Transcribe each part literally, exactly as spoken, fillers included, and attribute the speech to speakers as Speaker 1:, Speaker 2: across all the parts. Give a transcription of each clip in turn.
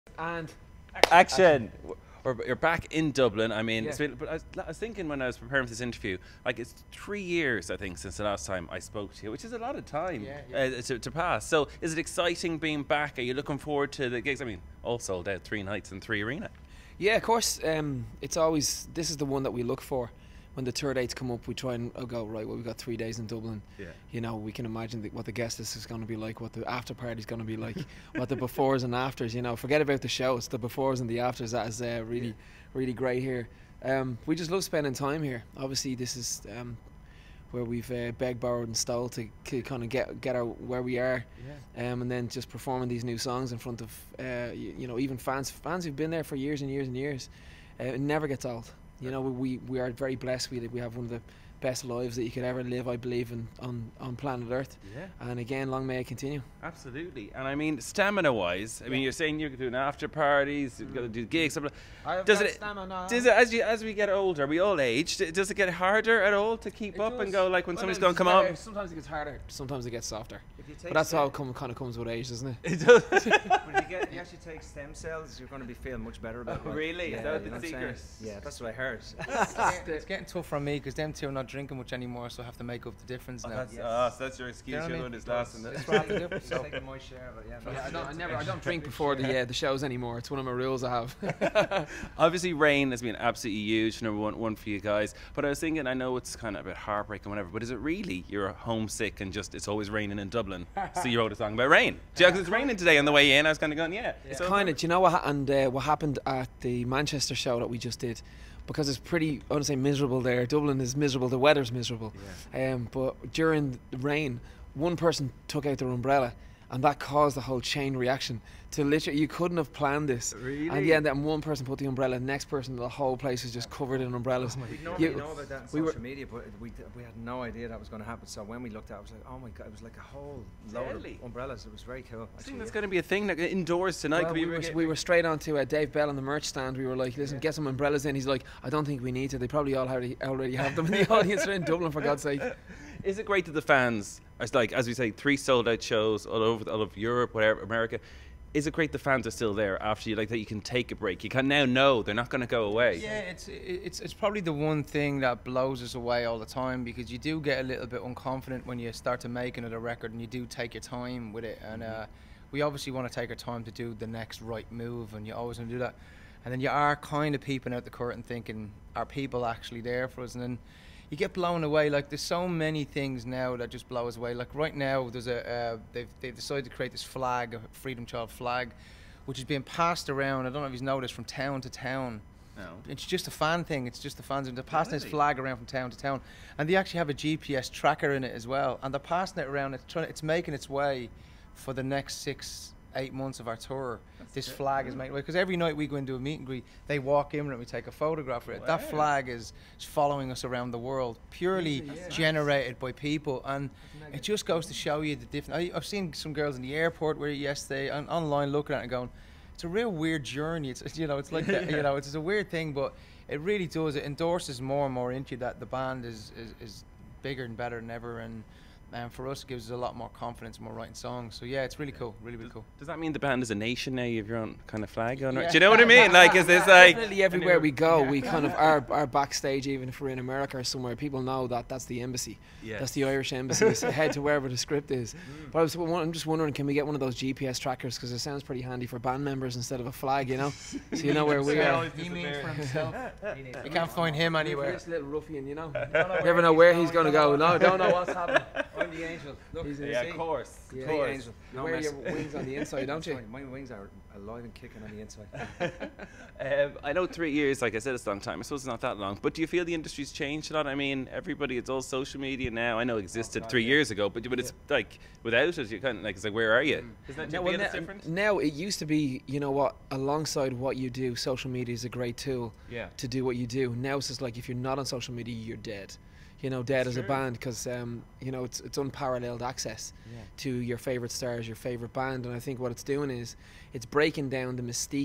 Speaker 1: And
Speaker 2: Action. We're, you're back in Dublin. I mean,
Speaker 1: Yeah.
Speaker 2: it's been, but I was, I was thinking when I was preparing for this interview, like it's three years, I think, since the last time I spoke to you, which is a lot of time
Speaker 1: Yeah, yeah.
Speaker 2: Uh, to, to pass. So, is it exciting being back? Are you looking forward to the gigs? I mean, all sold out, three nights and three arena.
Speaker 1: yeah, of course, um, it's always, this is the one that we look for. When the tour dates come up, we try and uh, go, right, well, we've got three days in Dublin.
Speaker 2: Yeah.
Speaker 1: You know, we can imagine the, what the guest list is going to be like, what the after party is going to be like, what the befores and afters, you know. Forget about the show, it's the befores and the afters that is uh, really, yeah. really great here. Um, we just love spending time here. Obviously, this is um, where we've uh, begged, borrowed and stole to, to kind of get get our, where we are. Yeah. Um, and then just performing these new songs in front of, uh, you, you know, even fans, fans who've been there for years and years and years. Uh, it never gets old. You know, we we are very blessed. We we have one of the best lives that you could ever live, I believe, in, on on planet Earth. Yeah. And again, long may it continue.
Speaker 2: Absolutely. And I mean, stamina-wise, I mean, you're saying you're doing after parties, you've got to do gigs.
Speaker 3: I've
Speaker 2: does
Speaker 3: got
Speaker 2: it,
Speaker 3: stamina.
Speaker 2: does it, as you as we get older, we all age. Does it get harder at all to keep
Speaker 1: It
Speaker 2: up
Speaker 1: does.
Speaker 2: and go like when
Speaker 1: Well,
Speaker 2: somebody's
Speaker 1: no,
Speaker 2: going to come
Speaker 1: yeah,
Speaker 2: on?
Speaker 1: Sometimes it gets harder. Sometimes it gets softer.
Speaker 3: If you take
Speaker 1: But that's
Speaker 3: stem-
Speaker 1: all come kind of comes with age, doesn't it?
Speaker 2: It does.
Speaker 3: But if you, get, you actually take stem cells, you're going to be feeling much better about it.
Speaker 2: Oh, really?
Speaker 3: Yeah,
Speaker 2: Is that
Speaker 3: you know
Speaker 2: the
Speaker 3: what I'm
Speaker 2: secret?
Speaker 3: saying? Yeah, that's what I heard.
Speaker 4: It's getting tough for me because them two are not drinking much anymore, so I have to make up the difference
Speaker 2: Oh,
Speaker 4: now.
Speaker 2: that's,
Speaker 3: Yes.
Speaker 2: oh, so that's your excuse.
Speaker 4: You know what
Speaker 2: You're
Speaker 4: I
Speaker 2: doing
Speaker 4: mean?
Speaker 2: this last and
Speaker 4: That's
Speaker 2: that.
Speaker 4: what I have to do.
Speaker 3: Just taking my share, but yeah.
Speaker 1: Yeah, I don't, I never, I don't drink before the uh, the shows anymore. It's one of my rules I have.
Speaker 2: Obviously, rain has been absolutely huge, number one, one for you guys. But I was thinking, I know it's kind of a bit heartbreak and whatever, but is it really you're homesick and just it's always raining in Dublin? So you wrote a song about rain. Do you know, 'cause it's raining today on the way in. I was kind of going, yeah.
Speaker 1: It's
Speaker 2: So
Speaker 1: kind of, do you know what, ha- and uh, what happened at the Manchester show that we just did? Because it's pretty, I want to say miserable there. Dublin is miserable. The weather's miserable. Yeah. Um, but during the rain, one person took out their umbrella, and that caused the whole chain reaction. To literally, you couldn't have planned this.
Speaker 2: Really?
Speaker 1: And yeah, then one person put the umbrella, the next person, the whole place was just covered in umbrellas.
Speaker 3: We normally
Speaker 1: You-
Speaker 3: know about that on
Speaker 1: we
Speaker 3: social
Speaker 1: were-
Speaker 3: media, but we, d- we had no idea that was going to happen. So when we looked at it, I was like, oh my God, it was like a whole load
Speaker 2: Really?
Speaker 3: of umbrellas. It was very cool.
Speaker 2: I think
Speaker 3: Actually,
Speaker 2: that's
Speaker 3: yeah.
Speaker 2: going to be a thing like, indoors tonight.
Speaker 1: Well,
Speaker 2: Could
Speaker 1: we,
Speaker 2: be-
Speaker 1: were, we were straight on to uh, Dave Bell on the merch stand. We were like, listen, get some umbrellas in. He's like, I don't think we need to. They probably all already, already have them in the audience. They're in Dublin, for God's sake.
Speaker 2: Is it great that the fans, as like as we say, three sold out shows all over all of Europe, whatever, America? Is it great the fans are still there after you, like that you can take a break? You can now know they're not going to go away.
Speaker 4: Yeah, it's it's it's probably the one thing that blows us away all the time, because you do get a little bit unconfident when you start to make another record and you do take your time with it. And uh, we obviously want to take our time to do the next right move, and you always want to do that. And then you are kind of peeping out the curtain thinking, are people actually there for us? And then you get blown away. Like, there's so many things now that just blow us away. Like right now, there's a uh, they've they've decided to create this flag, a Freedom Child flag, which is being passed around. I don't know if you've noticed, from town to town.
Speaker 2: No.
Speaker 4: It's just a fan thing. It's just the fans, and they're passing this
Speaker 2: Really?
Speaker 4: flag around from town to town, and they actually have a G P S tracker in it as well. And they're passing it around. It's trying. It's making its way for the next six, eight months of our tour. This flag is making way, because every night we go into a meet and greet, they walk in and we take a photograph of it. That
Speaker 2: Wow.
Speaker 4: flag is, is following us around the world, purely
Speaker 1: Yeah.
Speaker 4: generated by people, and it just goes to show you the different. I, I've seen some girls in the airport where yesterday, and online looking at it and going, it's a real weird journey. It's you know, it's like that, you know, it's, it's a weird thing, but it really does. It endorses more and more into that the band is is, is bigger and better than ever, and. And for us, it gives us a lot more confidence when we're writing songs. So yeah, it's really cool, really, really cool.
Speaker 2: Does that mean the band is a nation now? You have your own kind of flag on it?
Speaker 4: Yeah.
Speaker 2: Do you know what I mean? Like, is this like
Speaker 1: Definitely everywhere we go, we kind of our our backstage, even if we're in America or somewhere, people know that that's the embassy.
Speaker 2: Yes.
Speaker 1: That's the Irish embassy. So head to wherever the script is. But I was, I'm just wondering, can we get one of those G P S trackers? Because it sounds pretty handy for band members instead of a flag, you know. So you know where we are.
Speaker 4: He means for himself. You can't find him anywhere.
Speaker 1: This little ruffian, you know. You never know where he's going to go. No, don't know what's happening.
Speaker 3: I'm the angel. Look,
Speaker 1: He's in
Speaker 2: Yeah,
Speaker 1: the
Speaker 2: of course.
Speaker 1: Yeah.
Speaker 2: Of
Speaker 3: the
Speaker 2: course.
Speaker 3: angel.
Speaker 1: You
Speaker 3: No
Speaker 1: wear
Speaker 3: mess.
Speaker 1: your wings on the inside, don't you?
Speaker 3: Sorry, my wings are alive and kicking on the inside.
Speaker 2: Um, I know three years, like I said, it's a long time. I suppose it's not that long. But do you feel the industry's changed a lot? I mean, everybody, it's all social media now. I know it existed
Speaker 3: God,
Speaker 2: three
Speaker 3: yeah.
Speaker 2: years ago, but but it's like without it, you kind of like it's like, where are you? Is that
Speaker 1: No,
Speaker 2: do you
Speaker 1: well,
Speaker 2: feel it's
Speaker 1: now,
Speaker 2: different?
Speaker 1: now it used to be, you know what, alongside what you do, social media is a great tool
Speaker 2: Yeah.
Speaker 1: to do what you do. Now it's just like, if you're not on social media, you're dead. You know, dead as a
Speaker 2: true.
Speaker 1: band, because um, you know, it's it's unparalleled access
Speaker 2: Yeah.
Speaker 1: to your favorite stars, your favorite band, and I think what it's doing is it's breaking down the mystique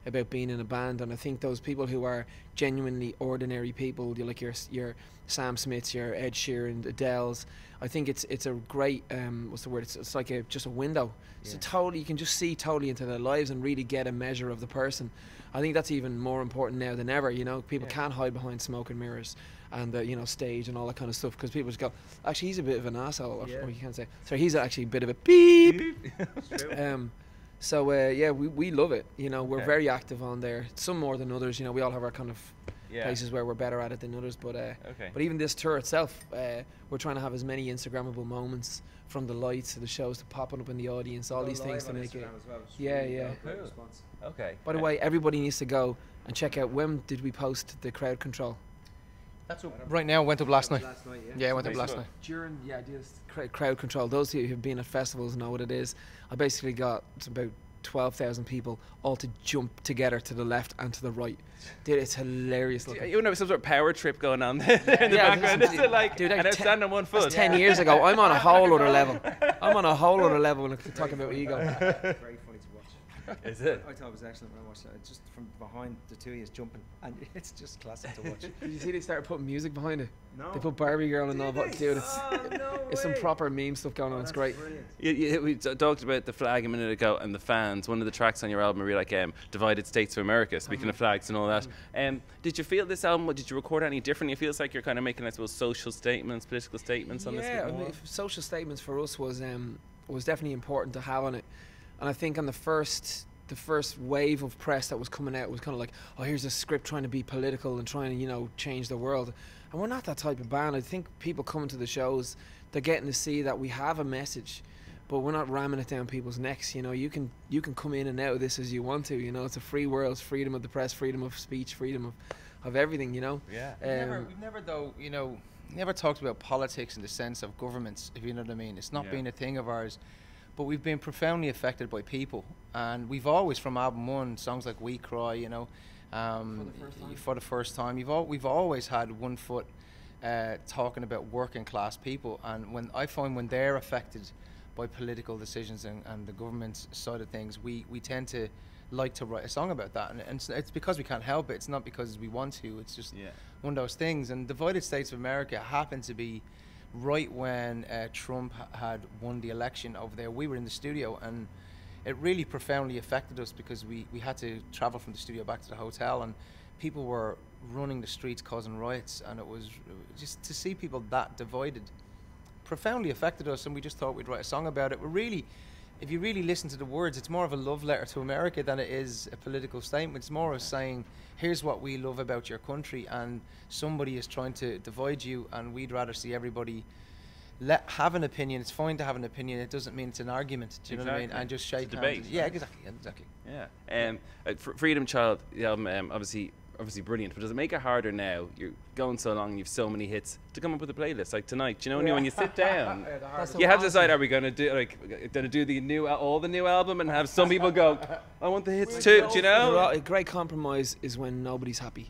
Speaker 1: about being in a band. And I think those people who are genuinely ordinary people, you like your your Sam Smiths, your Ed Sheeran, Adele's, I think it's it's a great um, what's the word? It's, it's like a just a window. It's
Speaker 3: Yeah.
Speaker 1: a totally, you can just see totally into their lives and really get a measure of the person. I think that's even more important now than ever. You know, people
Speaker 2: Yeah.
Speaker 1: can't hide behind smoke and mirrors and the, you know, stage and all that kind of stuff, because people just go, actually he's a bit of an asshole, or,
Speaker 3: Yeah.
Speaker 1: or you can't say, sorry, he's actually a bit of a beep.
Speaker 3: It's true.
Speaker 1: Um, so uh, yeah, we, we love it. You know, we're
Speaker 2: Yeah.
Speaker 1: very active on there. Some more than others. You know, we all have our kind of
Speaker 2: Yeah.
Speaker 1: places where we're better at it than others. But uh,
Speaker 2: Okay.
Speaker 1: but even this tour itself, uh, we're trying to have as many Instagrammable moments, from the lights to the shows to popping up in the audience, all
Speaker 3: Go
Speaker 1: these things
Speaker 3: live
Speaker 1: to
Speaker 3: on
Speaker 1: make it.
Speaker 3: Instagram as well. It's
Speaker 1: Yeah,
Speaker 3: really
Speaker 1: yeah.
Speaker 3: great
Speaker 2: Cool.
Speaker 3: response.
Speaker 2: Okay.
Speaker 1: By the way, everybody needs to go and check out, when did we post the crowd control?
Speaker 4: That's what right now went up last night.
Speaker 3: Last night, yeah.
Speaker 4: Yeah, it went up
Speaker 2: Facebook.
Speaker 4: last night.
Speaker 1: During, yeah, this cr- crowd control, those who have been at festivals know what it is. I basically got it's about twelve thousand people all to jump together to the left and to the right. Dude, it's hilarious looking.
Speaker 2: You know, some sort of power trip going on there in the
Speaker 1: Yeah,
Speaker 2: background.
Speaker 1: this
Speaker 2: This
Speaker 1: is-
Speaker 2: is like,
Speaker 1: dude,
Speaker 2: and
Speaker 1: like
Speaker 2: I'm
Speaker 1: ten-
Speaker 2: standing on one foot.
Speaker 1: That's ten years ago. I'm on a whole other level. I'm on a whole other level when I talk about ego.
Speaker 3: Very funny to watch.
Speaker 2: Is it?
Speaker 3: I thought it was excellent when I watched it. It's just from behind the two of you jumping, and it's just classic to watch.
Speaker 1: Did you see they started putting music behind it?
Speaker 3: No.
Speaker 1: They put Barbie Girl and all
Speaker 3: Did
Speaker 1: that.
Speaker 3: they?
Speaker 1: Dude, it's,
Speaker 3: Oh, no
Speaker 1: it's some
Speaker 3: way.
Speaker 1: proper meme stuff going on.
Speaker 3: Oh,
Speaker 1: It's
Speaker 3: that's
Speaker 1: great.
Speaker 3: brilliant.
Speaker 2: You, you, we t- talked about the flag a minute ago and the fans. One of the tracks on your album, really like um, Divided States of America, speaking of flags and all that. Um, did you feel this album, did you record any differently? It feels like you're kind of making, I suppose, social statements, political statements on this.
Speaker 1: Yeah,
Speaker 2: bit
Speaker 1: I
Speaker 2: more.
Speaker 1: mean, f- social statements for us was um, was definitely important to have on it, and I think on the first the first wave of press that was coming out was kind of like, oh, here's a script trying to be political and trying to, you know, change the world, and we're not that type of band. I think people coming to the shows, they're getting to see that we have a message, but we're not ramming it down people's necks. You know, you can you can come in and out of this as you want to. You know, it's a free world, it's freedom of the press, freedom of speech, freedom of, of everything. You know.
Speaker 2: Yeah.
Speaker 4: We've never,
Speaker 1: Um,
Speaker 4: we've never, though, you know, never talked about politics in the sense of governments, if you know what I mean. It's not
Speaker 2: Yeah.
Speaker 4: been a thing of ours, but we've been profoundly affected by people, and we've always, from album one, songs like "We Cry," you know, um,
Speaker 1: For the first time.
Speaker 4: for the first time, you've all, we've always had one foot uh, talking about working class people, and when I find when they're affected by political decisions and, and the government's side of things, we, we tend to like to write a song about that, and, and it's, it's because we can't help it. It's not because we want to. It's just
Speaker 2: Yeah.
Speaker 4: one of those things. And Divided States of America happened to be right when uh, Trump ha- had won the election over there. We were in the studio, and it really profoundly affected us because we, we had to travel from the studio back to the hotel, and people were running the streets causing riots, and it was just to see people that divided profoundly affected us, and we just thought we'd write a song about it. We're really, if you really listen to the words, it's more of a love letter to America than it is a political statement. It's more of saying, here's what we love about your country, and somebody is trying to divide you, and we'd rather see everybody let have an opinion. It's fine to have an opinion. It doesn't mean it's an argument. Do you know what I mean?
Speaker 2: Exactly.
Speaker 4: And just
Speaker 2: It's a
Speaker 4: shake
Speaker 2: debate,
Speaker 4: hands. Yeah,
Speaker 2: right?
Speaker 4: exactly. yeah, Exactly.
Speaker 2: Yeah. Um, uh, Fr- Freedom Child, the album, um, obviously, obviously brilliant. But does it make it harder now? You're going so long, you've so many hits to come up with a playlist like tonight. Do you know when, you, when you sit down,
Speaker 1: That's
Speaker 2: you have to
Speaker 1: awesome.
Speaker 2: decide: are we going to do like going to do the new al- all the new album and have some people go, I want the hits too? Do you
Speaker 1: The
Speaker 2: know?
Speaker 1: ro- A great compromise is when nobody's happy.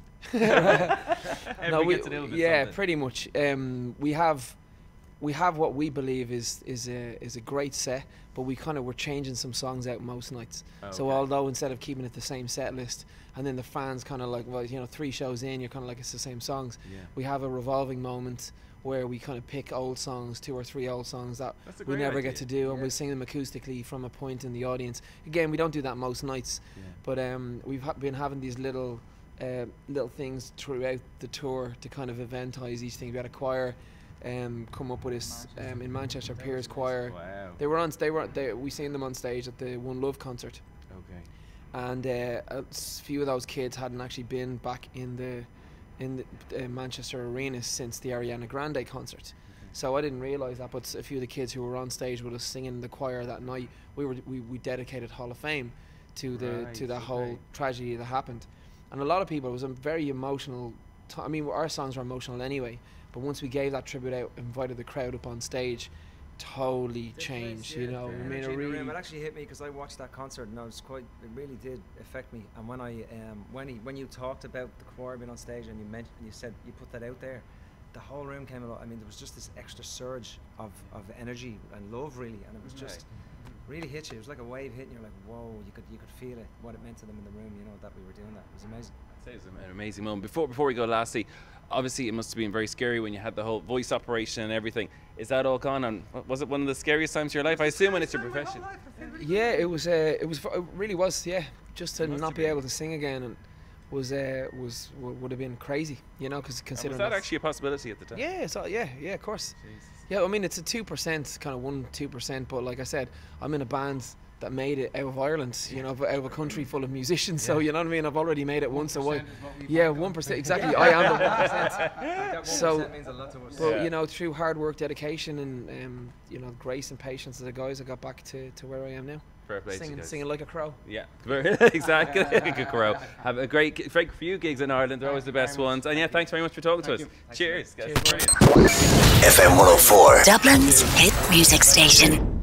Speaker 2: Everybody
Speaker 1: we-
Speaker 2: gets a little bit
Speaker 1: yeah,
Speaker 2: something.
Speaker 1: pretty much. Um, we have we have what we believe is is a is a great set, but we kind of we're changing some songs out most nights. So
Speaker 2: Okay.
Speaker 1: although instead of keeping it the same set list, and then the fans kind of like, well, you know, three shows in, you're kind of like it's the same songs.
Speaker 2: Yeah.
Speaker 1: We have a revolving moment where we kind of pick old songs, two or three old songs that
Speaker 2: That's a
Speaker 1: we
Speaker 2: great
Speaker 1: never
Speaker 2: idea.
Speaker 1: get to do, and
Speaker 3: Yeah.
Speaker 1: we sing them acoustically from a point in the audience. Again, we don't do that most nights,
Speaker 2: Yeah.
Speaker 1: but um, we've ha- been having these little uh, little things throughout the tour to kind of eventize each thing. We had a choir um, come up with us um, in Manchester, Piers Choir.
Speaker 2: Wow.
Speaker 1: They were on. They were. They, we seen them on stage at the One Love concert,
Speaker 2: Okay.
Speaker 1: and uh, a s- few of those kids hadn't actually been back in the in the uh, Manchester arena since the Ariana Grande concert. So I didn't realise that, but s- a few of the kids who were on stage with us singing in the choir that night, we were we, we dedicated Hall of Fame to the
Speaker 2: Right,
Speaker 1: to that
Speaker 2: okay.
Speaker 1: whole tragedy that happened, and a lot of people, it was a very emotional. T- I mean, our songs were emotional anyway, but once we gave that tribute out, invited the crowd up on stage, totally
Speaker 3: The
Speaker 1: changed.
Speaker 3: place,
Speaker 1: You
Speaker 3: yeah,
Speaker 1: know,
Speaker 3: the
Speaker 1: I mean,
Speaker 3: energy
Speaker 1: it
Speaker 3: in the
Speaker 1: really.
Speaker 3: room, it actually hit me because I watched that concert and I was quite. It really did affect me. And when I um, when he when you talked about the choir being on stage and you mentioned you said you put that out there, the whole room came alive. I mean, there was just this extra surge of, of energy and love, really, and it was just really hit you. It was like a wave hitting you. Like, whoa, you could you could feel it, what it meant to them in the room. You know, that we were doing that. It was amazing.
Speaker 2: I'd say it was an amazing moment. Before before we go, lastly, obviously it must have been very scary when you had the whole voice operation and everything. Is that all gone? And was it one of the scariest times of your life? I assume when it's your profession.
Speaker 1: Yeah, it was. Uh, it was. It really was. Yeah, just to
Speaker 2: Must
Speaker 1: not
Speaker 2: have
Speaker 1: be
Speaker 2: been.
Speaker 1: able to sing again and was uh, was w- would have been crazy. You know, because
Speaker 2: And
Speaker 1: considering
Speaker 2: was that
Speaker 1: that's-
Speaker 2: actually a possibility at the time?
Speaker 1: Yeah, so yeah, yeah, of course.
Speaker 2: Jesus.
Speaker 1: Yeah, I mean it's a two percent kind of one two percent, but like I said, I'm in a band that made it out of Ireland. You know, out of a country full of musicians. So you know what I mean. I've already made it once. So why? Yeah, one percent exactly. I am the one percent.
Speaker 3: That
Speaker 1: So-
Speaker 3: one percent means a lot to us.
Speaker 1: But
Speaker 2: Yeah.
Speaker 1: you know, through hard work, dedication, and um, you know, grace and patience of the guys, I got back to, to where I am now.
Speaker 2: Fair play to you
Speaker 1: Singing,
Speaker 2: guys.
Speaker 1: singing like a crow.
Speaker 2: Yeah, exactly. Good crow. Have a great, great few gigs in Ireland. They're always the best ones. And yeah, thanks very much for talking to us. Cheers. guys.
Speaker 1: Cheers,
Speaker 2: Brilliant.
Speaker 5: F M one oh four.
Speaker 6: Dublin's hit music station.